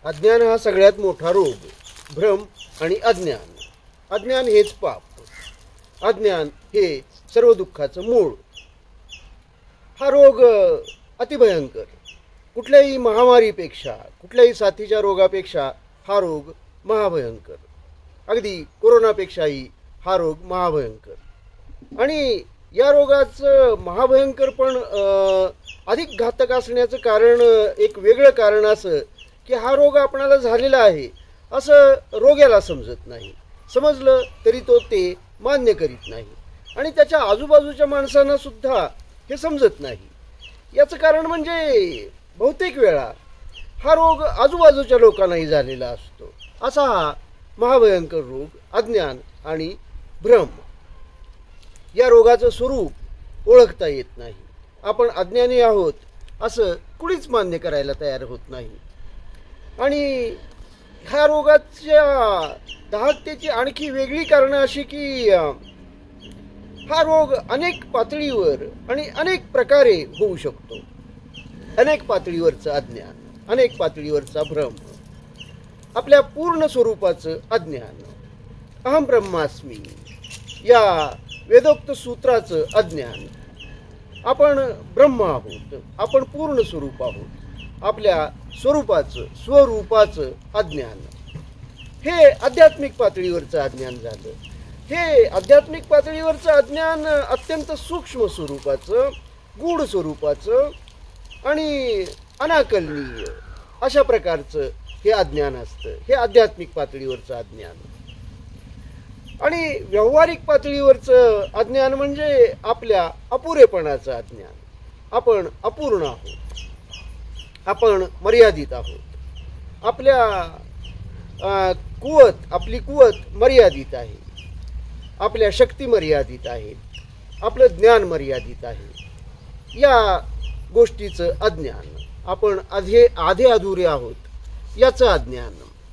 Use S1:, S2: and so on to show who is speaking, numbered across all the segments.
S1: अज्ञान हा सगळ्यात मोठा रोग. भ्रम आणि अज्ञान. अज्ञान हेच पाप. अज्ञान हे सर्व दुःखाचं मूळ. हा रोग अतिभयंकर. कुठल्याही महामारीपेक्षा, कुठल्याही साथीच्या रोगापेक्षा हा रोग महाभयंकर. अगदी कोरोनापेक्षाही हा रोग महाभयंकर. आणि या रोगाचं महाभयंकर पण अधिक घातक असण्याचं कारण, एक वेगळं कारण असं की हा रोग आपणाला झालेला आहे असं रोग्याला समजत नाही. समजलं तरी तो ते मान्य करीत नाही आणि त्याच्या आजूबाजूच्या माणसांना सुद्धा हे समजत नाही. याचं कारण म्हणजे बहुतेक वेळा हा रोग आजूबाजूच्या लोकांनाही झालेला असतो. असा हा महाभयंकर रोग अज्ञान आणि भ्रम. या रोगाचं स्वरूप ओळखता येत नाही. आपण अज्ञानी आहोत असं कुणीच मान्य करायला तयार होत नाही. आणि ह्या रोगाच्या दाहकतेची आणखी वेगळी कारणं अशी की हा रोग अनेक पातळीवर आणि अनेक प्रकारे होऊ शकतो. अनेक पातळीवरचं अज्ञान, अनेक पातळीवरचा भ्रम, आपल्या पूर्ण स्वरूपाचं अज्ञान, अहम ब्रह्मास्मी या वेदोक्त सूत्राचं अज्ञान. आपण ब्रह्म आहोत, आपण पूर्ण स्वरूप आहोत, आपल्या स्वरूपाचं, स्वरूपाचं अज्ञान. हे आध्यात्मिक पातळीवरचं अज्ञान झालं. हे आध्यात्मिक पातळीवरचं अज्ञान अत्यंत सूक्ष्म स्वरूपाचं, गूढ स्वरूपाचं आणि अनाकलनीय अशा प्रकारचं हे अज्ञान असतं. हे आध्यात्मिक पातळीवरचं अज्ञान. आणि व्यावहारिक पातळीवरचं अज्ञान म्हणजे आपल्या अपुरेपणाचं अज्ञान. आपण अपूर्ण आहोत, आपण मर्यादित आहोत, आपली कुवत मर्यादित आहे, आपल्या शक्ती मर्यादित आहेत, आपलं ज्ञान मर्यादित आहे. या गोष्टीचं अज्ञान. आपण आधे अधुरे आहोत याचं अज्ञान.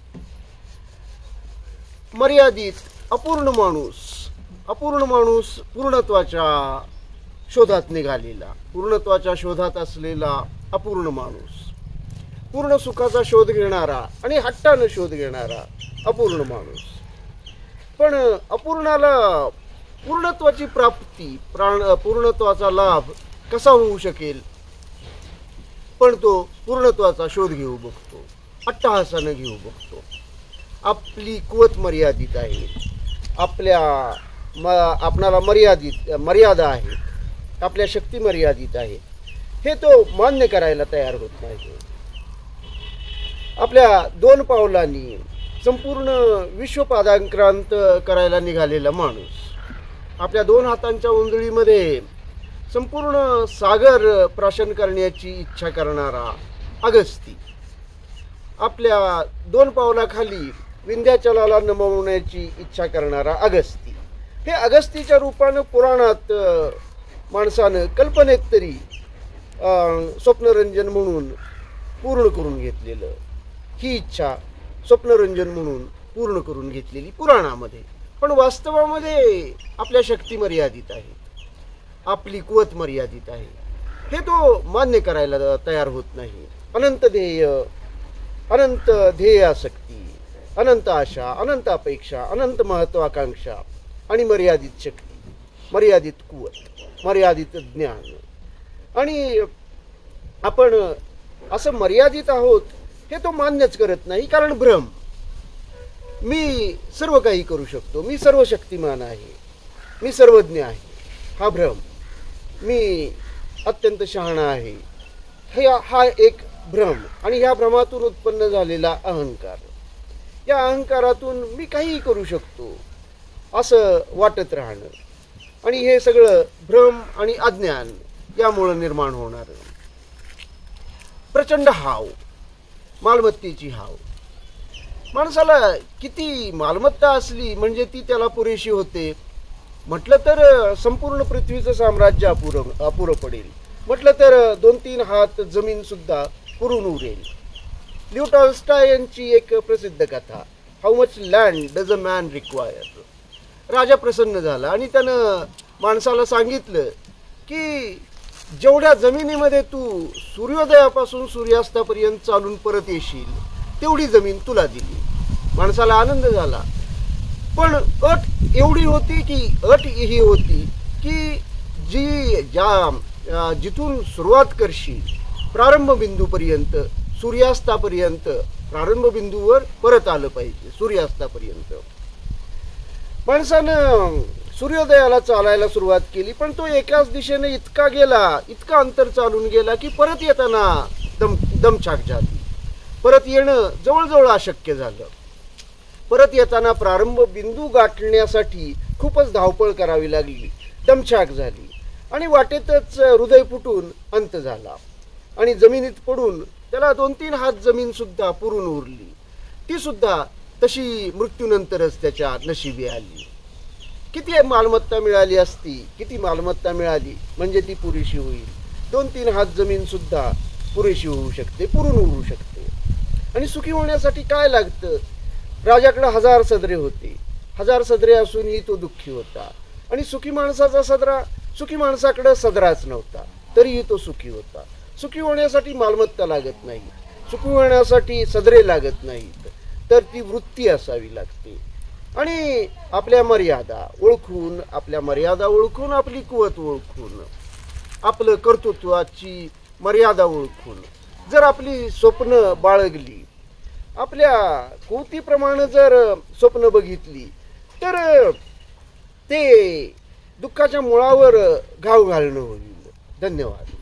S1: मर्यादित अपूर्ण माणूस पूर्णत्वाच्या शोधात निघालेला, पूर्णत्वाच्या शोधात असलेला अपूर्ण माणूस, पूर्ण सुखाचा शोध घेणारा आणि हट्टानं शोध घेणारा अपूर्ण माणूस. पण अपूर्णाला पूर्णत्वाची प्राप्ती, पूर्णत्वाचा लाभ कसा होऊ शकेल? पण तो पूर्णत्वाचा शोध घेऊ बघतो, अट्टहासानं घेऊ बघतो. आपली कुवत मर्यादित आहे, आपणाला मर्यादा आहेत, आपल्या शक्ती मर्यादित आहेत, हे तो मान्य करायला तयार होत नाही. आपल्या 2 पावलांनी संपूर्ण विश्व पादाक्रांत करायला निघालेला माणूस, आपल्या 2 हातांच्या उंजळीमध्ये संपूर्ण सागर प्राशन करण्याची इच्छा करणारा अगस्ती, आपल्या 2 पावलाखाली विंध्याचलाला नमवण्याची इच्छा करणारा अगस्ती. हे अगस्तीच्या रूपानं पुराणात माणसानं कल्पनेत तरी स्वप्नरंजन म्हणून पूर्ण करून घेतलेलं. ही इच्छा स्वप्नरंजन म्हणून पूर्ण करून घेतलेली पुराणामध्ये. पण वास्तवामध्ये आपल्या शक्ती मर्यादित आहेत, आपली कुवत मर्यादित आहे. हे तो मान्य करायला तयार होत नाही. अनंत ध्येय आसक्ती, अनंत आशा, अनंत अपेक्षा, अनंत महत्वाकांक्षा आणि मर्यादित शक्ती, मर्यादित कुवत, मर्यादित ज्ञान. आणि आपण असं मर्यादित आहोत हे तो मान्यच करत नाही. कारण भ्रम. मी सर्व काही करू शकतो, मी सर्व शक्तिमान आहे, मी सर्वज्ञ आहे, हा भ्रम. मी अत्यंत शहाणा आहे, हा एक भ्रम. आणि ह्या भ्रमातून उत्पन्न झालेला अहंकार. या अहंकारातून मी काहीही करू शकतो असं वाटत राहणं. आणि हे सगळं भ्रम आणि अज्ञान यामुळं निर्माण होणार. प्रचंड हाव, मालमत्तेची हाव. माणसाला किती मालमत्ता असली म्हणजे ती त्याला पुरेशी होते? म्हटलं तर संपूर्ण पृथ्वीचं साम्राज्य अपुरं पडेल. म्हटलं तर 2-3 हात जमीन सुद्धा पुरून उरेल. लिओ टॉल्स्टॉय यांची एक प्रसिद्ध कथा, how much land does a man require. राजा प्रसन्न झाला आणि त्यानं माणसाला सांगितलं की जेवढ्या जमिनीमध्ये तू सूर्योदयापासून सूर्यास्तापर्यंत चालून परत येशील तेवढी जमीन तुला दिली. माणसाला आनंद झाला. पण अट एवढी होती की अट ही होती की जिथून सुरुवात करशील प्रारंभ बिंदूपर्यंत, सूर्यास्तापर्यंत, प्रारंभ बिंदूवर परत आलं पाहिजे सूर्यास्तापर्यंत. माणसानं सूर्योदयाला चालायला सुरुवात केली, पण तो एकाच दिशेने इतका गेला, इतका अंतर चालून गेला की परत येताना दमछाक झाली. परत येणं जवळजवळ अशक्य झालं. परत येताना प्रारंभ बिंदू गाठण्यासाठी खूपच धावपळ करावी लागली, दमछाक झाली आणि वाटेतच हृदय फुटून अंत झाला. आणि जमिनीत पडून त्याला 2-3 हात जमीन सुद्धा पुरून उरली. ती सुद्धा तशी मृत्यूनंतरच त्याच्या नशिबी आली. किती मालमत्ता मिळाली असती, किती मालमत्ता मिळाली म्हणजे ती पुरेशी होईल. 2-3 हात जमीन सुद्धा पुरेशी होऊ शकते, पुरून उरू शकते. आणि सुखी होण्यासाठी काय लागतं? राजाकडे 1000 सदरे होते. 1000 सदरे असूनही तो दुःखी होता. आणि सुखी माणसाकडे सदराच नव्हता, तरीही तो सुखी होता. सुखी होण्यासाठी मालमत्ता लागत नाही, सुखी होण्यासाठी सदरे लागत नाहीत, तर ती वृत्ती असावी लागते. आणि आपल्या मर्यादा ओळखून, आपली कुवत ओळखून, आपलं कर्तृत्वाची मर्यादा ओळखून जर आपली स्वप्न बाळगली, आपल्या कुवतीप्रमाणे जर स्वप्न बघितली, तर ते दुःखाच्या मुळावर घाव घालणं होईल. धन्यवाद.